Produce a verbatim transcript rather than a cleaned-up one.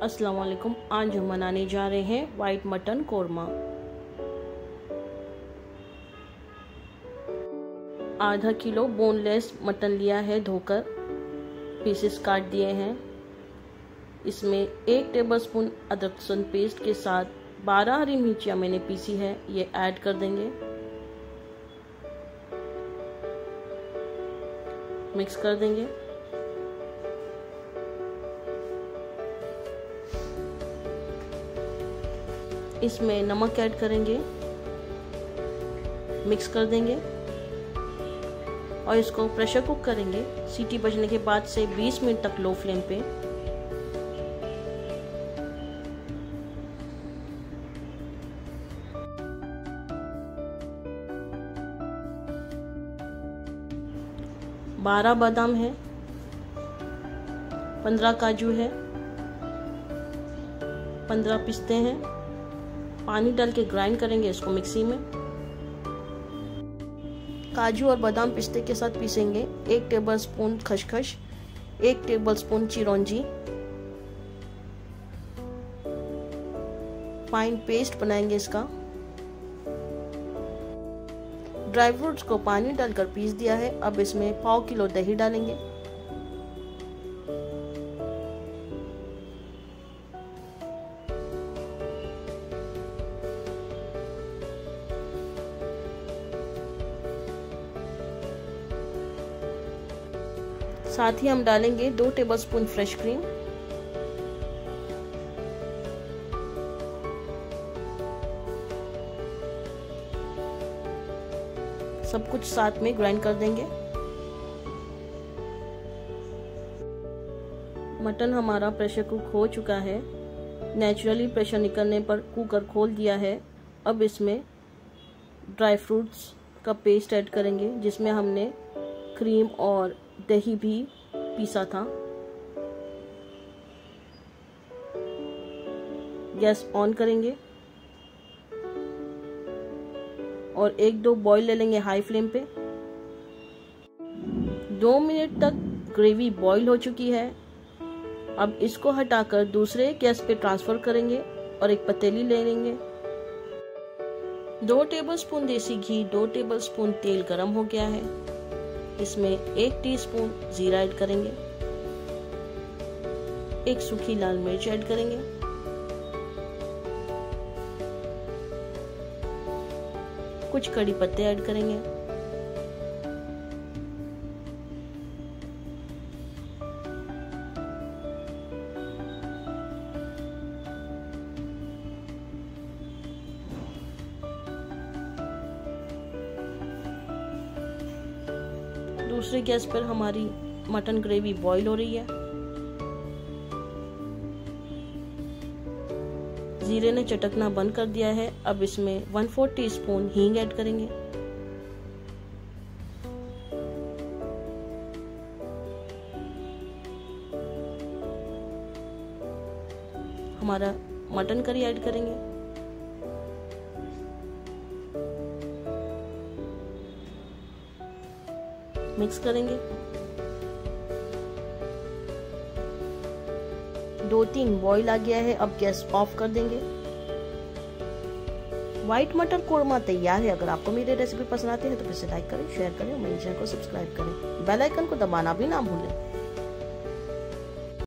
अस्सलाम वालेकुम। आज हम बनाने जा रहे हैं वाइट मटन कोरमा। आधा किलो बोनलेस मटन लिया है, धोकर पीसेस काट दिए हैं। इसमें एक टेबलस्पून अदरक लहसुन पेस्ट के साथ बारह हरी मिर्चियाँ मैंने पीसी है, ये ऐड कर देंगे। मिक्स कर देंगे। इसमें नमक ऐड करेंगे, मिक्स कर देंगे और इसको प्रेशर कुक करेंगे। सीटी बजने के बाद से बीस मिनट तक लो फ्लेम पे। बारह बादाम है, पंद्रह काजू है, पंद्रह पिस्ते हैं। पानी डाल के ग्राइंड करेंगे इसको मिक्सी में। काजू और बादाम पिस्ते के साथ पीसेंगे। एक टेबलस्पून खसखस, एक टेबलस्पून चिरौंजी, फाइन पेस्ट बनाएंगे इसका। ड्राई फ्रूट्स को पानी डालकर पीस दिया है। अब इसमें पाव किलो दही डालेंगे। साथ ही हम डालेंगे दो टेबलस्पून फ्रेश क्रीम। सब कुछ साथ में ग्राइंड कर देंगे। मटन हमारा प्रेशर कुक हो चुका है। नेचुरली प्रेशर निकलने पर कुकर खोल दिया है। अब इसमें ड्राई फ्रूट्स का पेस्ट ऐड करेंगे, जिसमें हमने क्रीम और दही भी पीसा था। गैस ऑन करेंगे और एक दो बॉईल ले लेंगे हाई फ्लेम पे। दो मिनट तक ग्रेवी बॉईल हो चुकी है। अब इसको हटाकर दूसरे गैस पे ट्रांसफर करेंगे और एक पतीली ले लेंगे। दो टेबलस्पून देसी घी, दो टेबलस्पून तेल गरम हो गया है। इसमें एक टीस्पून जीरा ऐड करेंगे, एक सूखी लाल मिर्च ऐड करेंगे, कुछ कड़ी पत्ते ऐड करेंगे, दूसरे गैस पर हमारी मटन ग्रेवी बॉईल हो रही है। जीरे ने चटकना बंद कर दिया है। अब इसमें वन फोर्थ टी स्पून हींग ऐड करेंगे। हमारा मटन करी ऐड करेंगे। मिक्स करेंगे। दो तीन बॉईल आ गया है। अब गैस ऑफ कर देंगे। व्हाइट मटर कोरमा तैयार है। अगर आपको मेरी रेसिपी पसंद आती है तो इसे लाइक करें, शेयर करें और मेरे चैनल को सब्सक्राइब करें। बेल आइकन को दबाना भी ना भूलें।